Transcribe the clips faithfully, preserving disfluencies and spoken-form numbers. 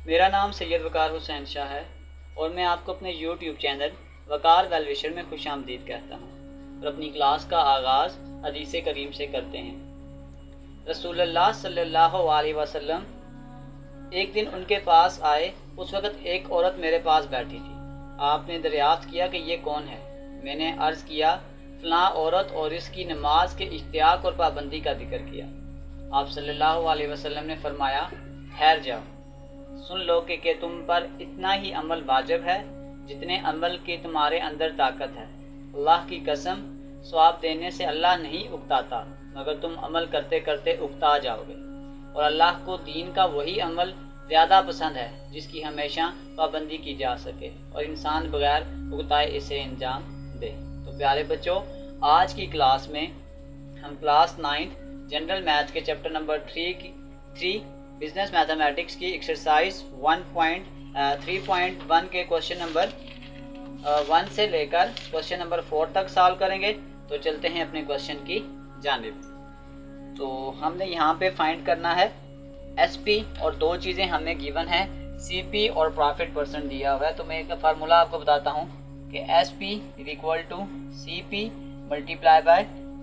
मेरा नाम सैयद वकार हुसैन शाह है और मैं आपको अपने YouTube channel Waqar well wisher में खुशामदीद कहता हूँ और अपनी क्लास का आगाज़ हदीस करीम से करते हैं। रसूलुल्लाह सल्लल्लाहु अलैहि वसल्लम एक दिन उनके पास आए। उस वक़्त एक औरत मेरे पास बैठी थी। आपने दरियाफ्त किया कि ये कौन है। मैंने अर्ज़ किया फ़लाँ औरत और इसकी नमाज के इश्तियाक और पाबंदी का जिक्र किया। आप सल्लल्लाहु अलैहि वसल्लम ने फरमाया, ठहर जाओ, सुन लो कि, कि तुम पर इतना ही अमल वाजिब है जितने अमल की तुम्हारे अंदर ताकत है। अल्लाह की कसम, सवाब देने से अल्लाह नहीं उकताता मगर तुम अमल करते करते उकता जाओगे। और अल्लाह को दीन का वही अमल ज़्यादा पसंद है जिसकी हमेशा पाबंदी की जा सके और इंसान बगैर उकताए इसे अंजाम दे। तो प्यारे बच्चों, आज की क्लास में हम क्लास नाइन्थ जनरल मैथ के चैप्टर नंबर थ्री की थ्री बिजनेस मैथमेटिक्स की exercise one point three point one के क्वेश्चन नंबर वन से लेकर क्वेश्चन नंबर फोर तक सॉल्व करेंगे। तो चलते हैं अपने क्वेश्चन की जानिब। तो हमने यहाँ पे फाइंड करना है एसपी और दो चीज़ें हमें गिवन है, सीपी और प्रॉफिट परसेंट दिया हुआ है। तो मैं एक फार्मूला आपको बताता हूँ कि SP is equal to C P multiply by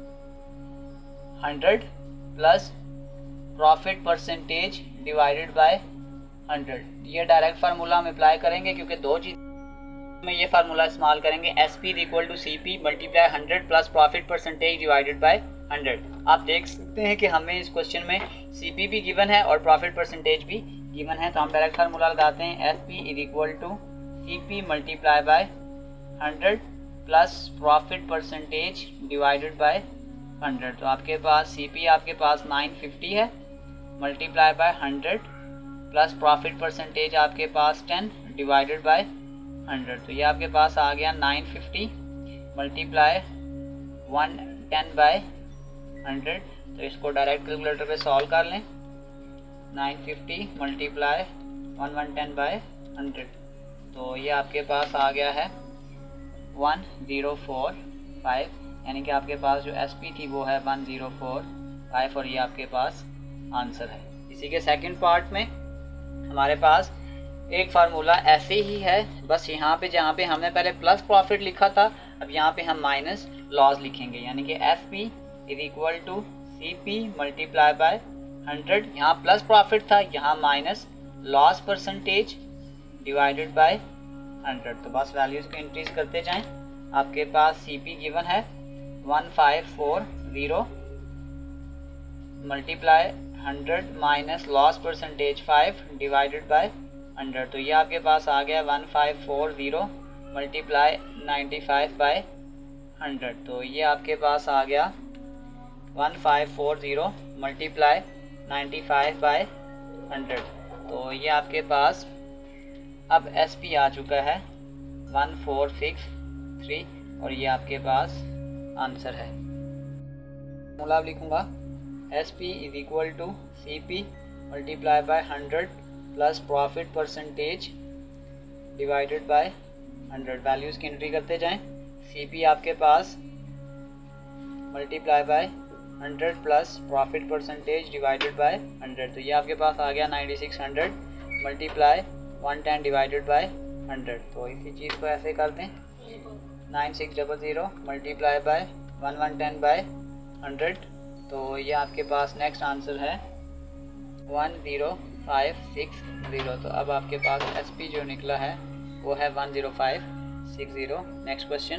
hundred plus profit percentage divided by hundred. ये डायरेक्ट फार्मूला हम अप्लाई करेंगे क्योंकि दो चीज़ में ये फार्मूला इस्तेमाल करेंगे। S P equal to C P multiply hundred plus profit percentage divided by hundred. आप देख सकते हैं कि हमें इस क्वेश्चन में सी पी भी गिवन है और प्रॉफिट परसेंटेज भी गिवन है। तो हम डायरेक्ट फार्मूला लगाते हैं S P is equal to C P multiply by hundred plus profit percentage divided by hundred. तो आपके पास सी पी आपके पास नाइन फिफ्टी है multiply by hundred plus profit percentage आपके पास टेन डिवाइडेड बाय हंड्रेड। तो ये आपके पास आ गया nine fifty multiply one ten by hundred. तो इसको डायरेक्ट कैलकुलेटर पे सॉल्व कर लें। Nine fifty multiply one one ten by hundred. तो ये आपके पास आ गया है वन ज़ीरो फोर फाइव, यानी कि आपके पास जो एस पी थी वो है वन ज़ीरो फोर फाइव और ये आपके पास आंसर है। इसी के सेकंड पार्ट में हमारे पास एक फार्मूला ऐसे ही है, बस यहाँ पे जहाँ पे हमने पहले प्लस प्रॉफिट लिखा था अब यहाँ पे हम माइनस लॉस लिखेंगे, यानी कि F P is equal to C P multiply by hundred. यहाँ प्लस प्रॉफिट था, यहाँ minus loss percentage divided by hundred. तो बस वैल्यूज़ को इंक्रीज करते जाएं। आपके पास सी पी गिवन है one five four zero multiply hundred minus loss percentage five divided by hundred. तो ये आपके पास आ गया one five four zero multiply ninety five by hundred. तो ये आपके पास आ गया one five four zero multiply ninety five by hundred. तो ये आपके पास अब एस पी आ चुका है वन फोर सिक्स थ्री और ये आपके पास आंसर है। फॉर्मूला लिखूँगा S P is equal to C P multiply by hundred plus profit percentage divided by hundred. Values की एंट्री करते जाएं। सी पी आपके पास multiply by hundred plus profit percentage divided by hundred. तो ये आपके पास आ गया ninety six hundred multiply one ten divided by hundred. तो इसी चीज़ को ऐसे कर दें nine six double zero multiply bye one one ten by hundred. तो ये आपके पास नेक्स्ट आंसर है one zero five six zero. तो अब आपके पास एस पी जो निकला है वो है one zero five six zero. Next question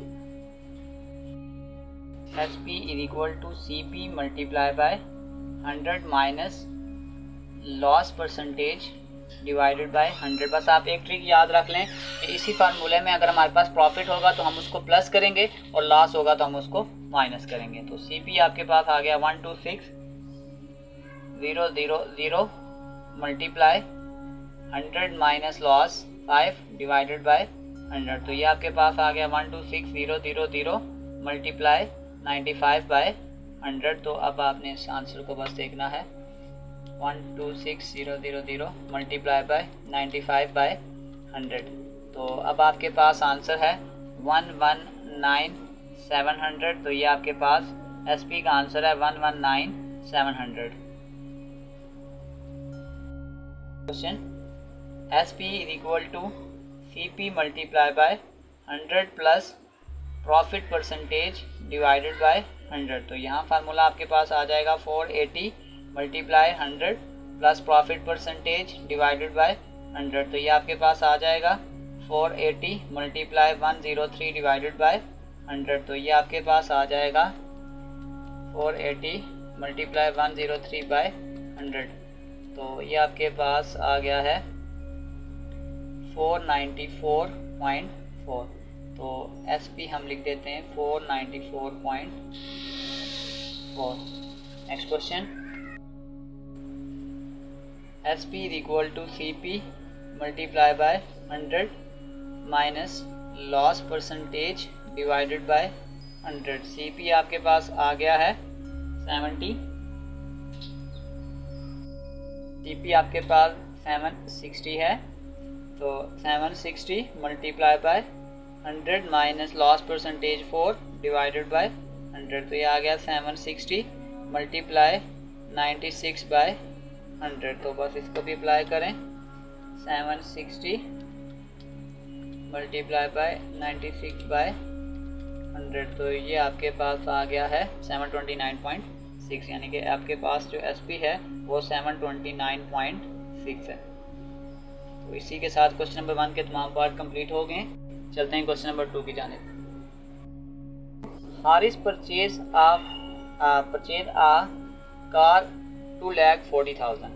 S P is equal to C P multiply by hundred minus loss percentage divided by hundred. बस आप एक ट्रिक याद रख लें कि इसी फार्मूले में अगर हमारे पास प्रॉफिट होगा तो हम उसको प्लस करेंगे और लॉस होगा तो हम उसको माइनस करेंगे। तो सी पी आपके पास आ गया one two six zero zero zero multiply hundred minus loss five divided by hundred. तो ये आपके पास आ गया one two six zero zero zero multiply ninety five by hundred. तो अब आपने इस आंसर को बस देखना है one two six zero zero zero multiply by ninety five by hundred. तो अब आपके पास आंसर है one one nine seven hundred. तो ये आपके पास एस पी का आंसर है one one nine seven hundred. Question S P is equal to C P multiply by hundred plus profit percentage divided by hundred. तो यहाँ formula आपके पास आ जाएगा four eighty multiply hundred plus profit percentage divided by hundred. तो ये आपके पास आ जाएगा four eighty multiply one zero three divided by hundred. तो ये आपके पास आ जाएगा four eighty multiply one zero three by hundred. तो ये आपके पास आ गया है four ninety four point four. तो एस पी हम लिख देते हैं four ninety four point four. Next question, S P is equal to C P multiply by hundred minus loss percentage divided by hundred. C P आपके पास आ गया है सेवेंटी, सी पी आपके पास सेवन सिक्सटी है। तो seven sixty multiply by hundred minus loss percentage four divided by hundred. तो ये आ गया seven sixty multiply ninety six by hundred. तो बस इसको भी अप्लाई करें, seven sixty multiply by ninety six by hundred. तो ये आपके पास आ गया है seven twenty nine point six, यानी कि आपके पास जो एस पी है वो seven twenty nine point six है। तो इसी के साथ क्वेश्चन नंबर वन के तमाम पार्ट कंप्लीट हो गए। चलते हैं क्वेश्चन नंबर टू की जानिब। Haris purchase of purchase a car two lakh forty thousand.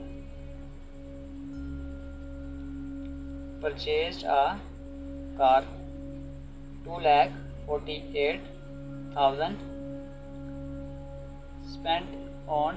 Purchase a car two lakh forty eight thousand spent on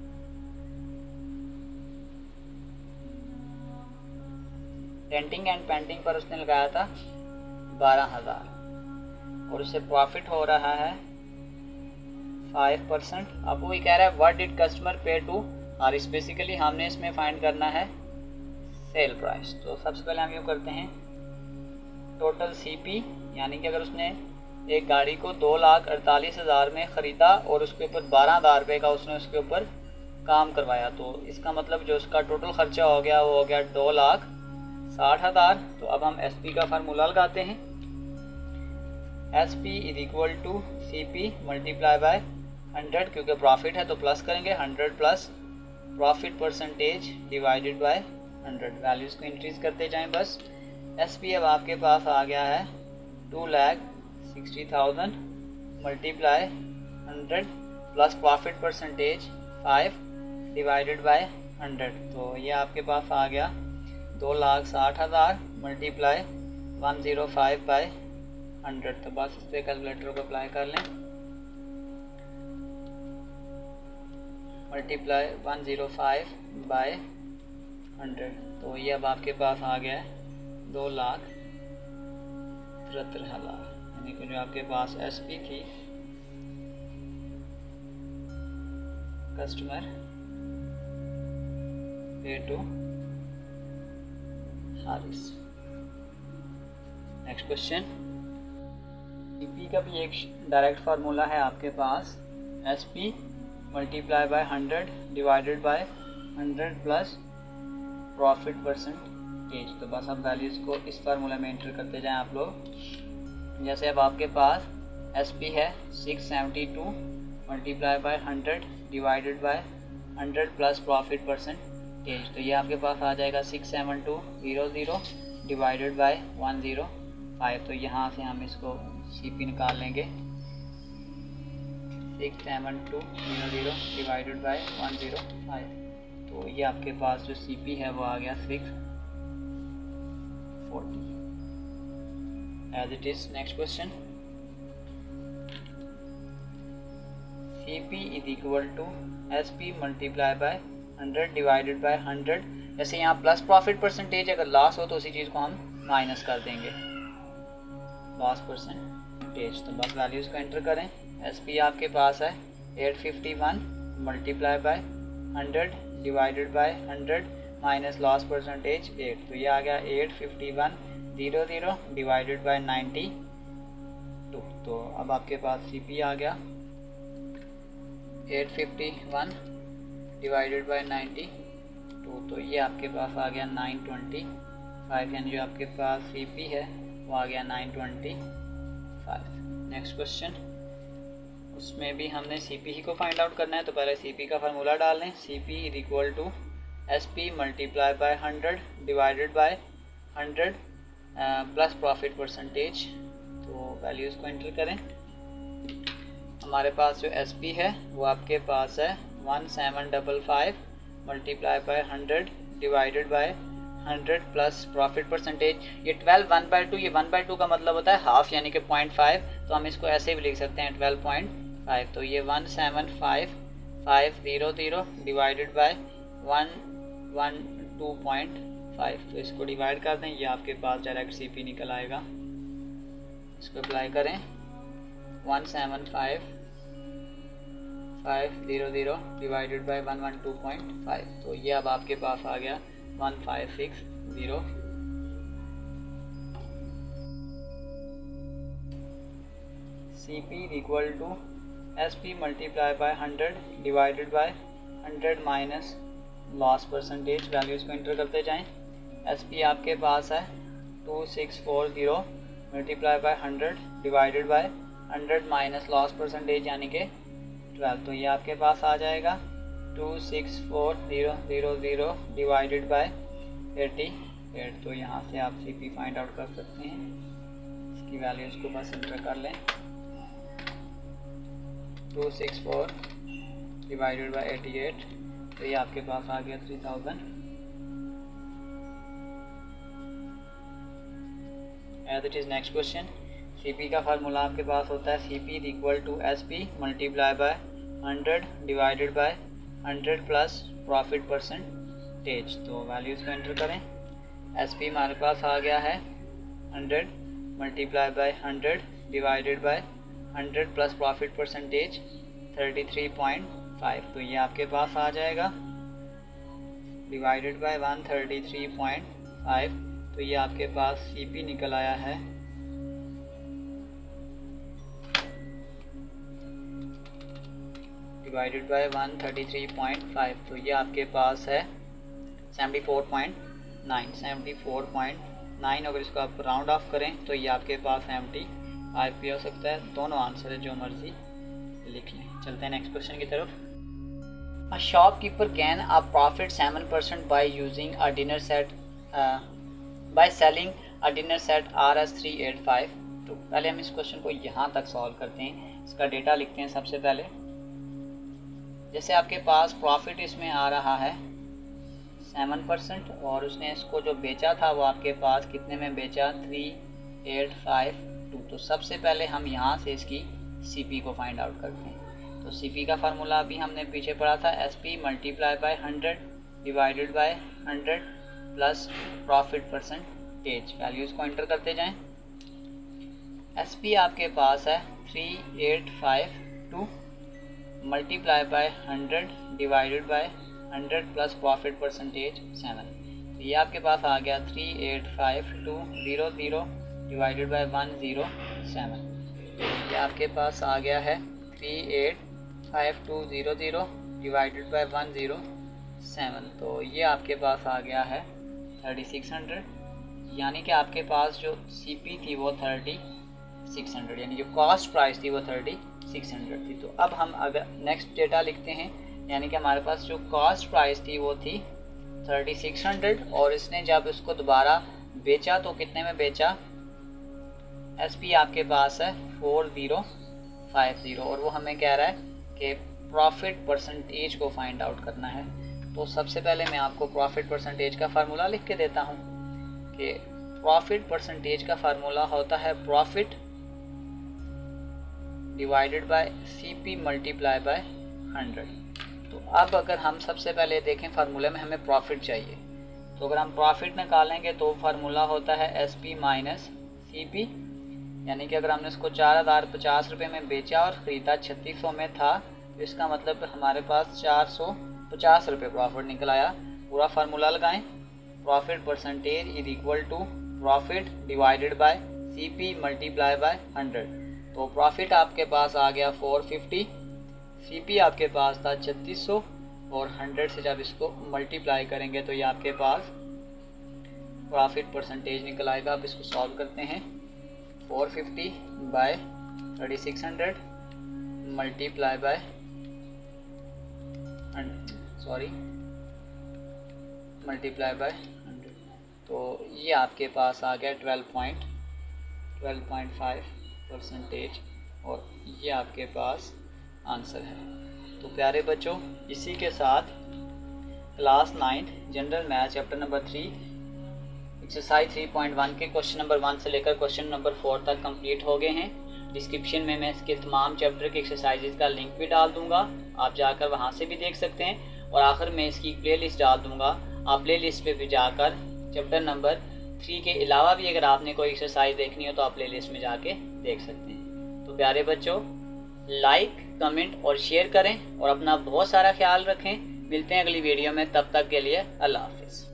denting and painting पर उसने लगाया था बारह हजार और उससे प्रॉफिट हो रहा है फाइव परसेंट। अब वो ये कह रहा है what did customer pay to Haris. Basically हमने इसमें फाइंड करना है सेल प्राइस। तो सबसे पहले हम यूँ करते हैं टोटल सी पी, यानी कि अगर उसने एक गाड़ी को दो लाख अड़तालीस हज़ार में ख़रीदा और उसके ऊपर बारह हज़ार रुपये का उसने उसके ऊपर काम करवाया, तो इसका मतलब जो उसका टोटल ख़र्चा हो गया वो हो गया दो लाख साठ हज़ार। तो अब हम एस पी का फार्मूला लगाते हैं, S P is equal to C P multiply by hundred, क्योंकि प्रॉफिट है तो प्लस करेंगे hundred plus profit percentage divided by hundred. Values को इंक्रीज करते जाएं बस। एस पी अब आपके पास आ गया है two lakh sixty thousand multiply hundred plus profit percentage five divided by hundred. तो ये आपके पास आ गया दो लाख साठ हज़ार multiply one zero five by hundred. तो बस इस पर कैलकुलेटर को अप्लाई कर लें, multiply one zero five by hundred. तो ये अब आपके पास आ गया है दो लाख तिहत्तर हज़ार, यानी कि जो आपके पास एस पी थी customer pay to Haris. Next question, C P का भी एक डायरेक्ट फार्मूला है आपके पास, S P multiply by hundred divided by hundred plus profit percentage. तो बस अब वैल्यूज़ को इस फार्मूला में एंटर करते जाएं आप लोग। जैसे अब आपके पास एस पी है six seventy two multiply by hundred divided by hundred plus profit percentage. तो ये आपके पास आ जाएगा six seven two zero zero divided by one zero five. तो यहाँ से हम इसको सी पी निकाल लेंगे, six seven two zero zero divided by one zero five. तो ये आपके पास जो सी पी है वो आ गया six forty as it is. Next question, C P is equal to S P multiply by hundred divided by hundred. जैसे यहाँ प्लस प्रॉफिट परसेंटेज, अगर लॉस हो तो उसी चीज़ को हम माइनस कर देंगे, लॉस परसेंटेज। तो बस वैल्यूज़ को एंटर करें। एस पी आपके पास है eight fifty one multiply by hundred divided by hundred minus loss percentage eight. तो ये आ गया eight fifty one zero zero divided by ninety two. तो अब आपके पास सी पी आ गया eight fifty one divided by ninety two. तो ये आपके पास आ गया नाइन ट्वेंटी फाइव, यानी जो आपके पास सी पी है वो आ गया nine twenty five. Next question, उसमें भी हमने सी पी ही को फाइंड आउट करना है, तो पहले सी पी का फार्मूला डाल लें। C P is equal to S P multiply by hundred divided by hundred plus profit percentage. तो वैल्यूज़ को एंटर करें। हमारे पास जो एस पी है वो आपके पास है one seven double five multiply by hundred divided by hundred plus profit percentage. ये ट्वेल्व वन बाई टू, ये वन बाई टू का मतलब होता है हाफ, यानी कि पॉइंट फाइव, तो हम इसको ऐसे भी लिख सकते हैं ट्वेल्व पॉइंट फाइव। तो ये one seven five five zero zero divided by one one two point five. तो इसको डिवाइड कर दें, ये आपके पास डायरेक्ट सी पी निकल आएगा। इसको अप्लाई करें, one seven five five zero zero divided by one one two point five. तो ये अब आपके पास आ गया one five six zero. C P equal to S P multiply by hundred divided by hundred minus loss percentage. Values को enter करते जाएं। एस पी आपके पास है two six four zero multiply by hundred divided by hundred minus loss percentage यानी कि twelve. तो ये आपके पास आ जाएगा two six four zero zero zero divided by eighty eight. तो यहाँ से आप सी पी फाइंड आउट कर सकते हैं। इसकी वैल्यूज़ को बस एंटर कर लें, two six four divided by eighty eight. तो ये आपके पास आ गया three thousand. As it is next question, C P का फार्मूला आपके पास होता है C P is equal to S P multiply by hundred divided by hundred plus profit percentage. तो वैल्यूज़ को एंटर करें। एस पी हमारे पास आ गया है hundred multiply by hundred divided by hundred plus profit percentage thirty three point five. तो ये आपके पास आ जाएगा divided by one thirty three point five. तो ये आपके पास सी पी निकल आया है divided by one thirty three point five. तो ये आपके पास है seventy four point nine seventy four point nine. अगर इसको आप राउंड ऑफ करें तो ये आपके पास सेवेंटी फाइव भी हो सकता है। दोनों आंसर है, जो मर्जी लिख लें। चलते हैं नेक्स्ट क्वेश्चन की तरफ। A shopkeeper can a profit seven percent by using a dinner set by selling a dinner set R S three eight five two. पहले हम इस क्वेश्चन को यहाँ तक सॉल्व करते हैं। इसका डेटा लिखते हैं सबसे पहले। जैसे आपके पास प्रॉफिट इसमें आ रहा है सेवन परसेंट और उसने इसको जो बेचा था वो आपके पास कितने में बेचा, थ्री एट फाइव टू। तो सबसे पहले हम यहाँ से इसकी सी पी को फाइंड आउट करते हैं। तो सी पी का फार्मूला अभी हमने पीछे पढ़ा था, S P multiply by hundred divided by hundred plus profit percentage. Values को एंटर करते जाएं। एस पी आपके पास है three eight five two multiply by hundred divided by hundred plus profit percentage seven. तो ये आपके पास आ गया three eight five two zero zero divided by one zero seven. ये आपके पास आ गया है three eight five two zero zero divided by one zero seven. तो ये आपके पास आ गया है थर्टी सिक्स हंड्रेड, यानी कि आपके पास जो सी पी थी वो थर्टी सिक्स हंड्रेड, यानी जो कॉस्ट प्राइस थी वो थर्टी सिक्स हंड्रेड थी। तो अब हम अगर नेक्स्ट डेटा लिखते हैं, यानी कि हमारे पास जो कॉस्ट प्राइस थी वो थी थर्टी सिक्स हंड्रेड और इसने जब इसको दोबारा बेचा तो कितने में बेचा, एस पी आपके पास है फोर ज़ीरो फाइव ज़ीरो और वो हमें कह रहा है कि प्रॉफिट परसेंटेज को फाइंड आउट करना है। तो सबसे पहले मैं आपको प्रॉफिट परसेंटेज का फार्मूला लिख के देता हूँ कि प्रॉफिट परसेंटेज का फार्मूला होता है profit divided by C P multiply by hundred. तो अब अगर हम सबसे पहले देखें फार्मूले में हमें प्रॉफिट चाहिए, तो अगर हम प्रॉफिट निकालेंगे तो फार्मूला होता है S P minus C P, यानी कि अगर हमने इसको चार हज़ार पचास रुपये में बेचा और ख़रीदा छत्तीस सौ में था, तो इसका मतलब हमारे पास चार सौ पचास रुपये प्रॉफिट निकल आया। पूरा फार्मूला लगाएं, profit percentage is equal to profit divided by C P multiply by hundred. तो प्रॉफिट आपके पास आ गया फोर फिफ्टी, सी पी आपके पास था छत्तीस सौ और हंड्रेड से जब इसको मल्टीप्लाई करेंगे तो ये आपके पास प्रॉफिट परसेंटेज निकल आएगा। अब इसको सॉल्व करते हैं। Four fifty by thirty six hundred multiply by sorry multiply by hundred, तो ये आपके पास आ गया twelve point twelve point five percentage और ये आपके पास आंसर है। तो प्यारे बच्चों, इसी के साथ class ninth general math chapter number three exercise three point one के क्वेश्चन नंबर वन से लेकर क्वेश्चन नंबर फोर तक कंप्लीट हो गए हैं। डिस्क्रिप्शन में मैं इसके तमाम चैप्टर के एक्सरसाइजेज का लिंक भी डाल दूंगा, आप जाकर वहां से भी देख सकते हैं। और आखिर में इसकी प्ले लिस्ट डाल दूंगा, आप प्ले लिस्ट पर भी जाकर चैप्टर नंबर थ्री के अलावा भी अगर आपने कोई एक्सरसाइज देखनी हो तो आप प्ले लिस्ट में जाके देख सकते हैं। तो प्यारे बच्चों, लाइक कमेंट और शेयर करें और अपना बहुत सारा ख्याल रखें। मिलते हैं अगली वीडियो में, तब तक के लिए अल्लाह हाफिज़।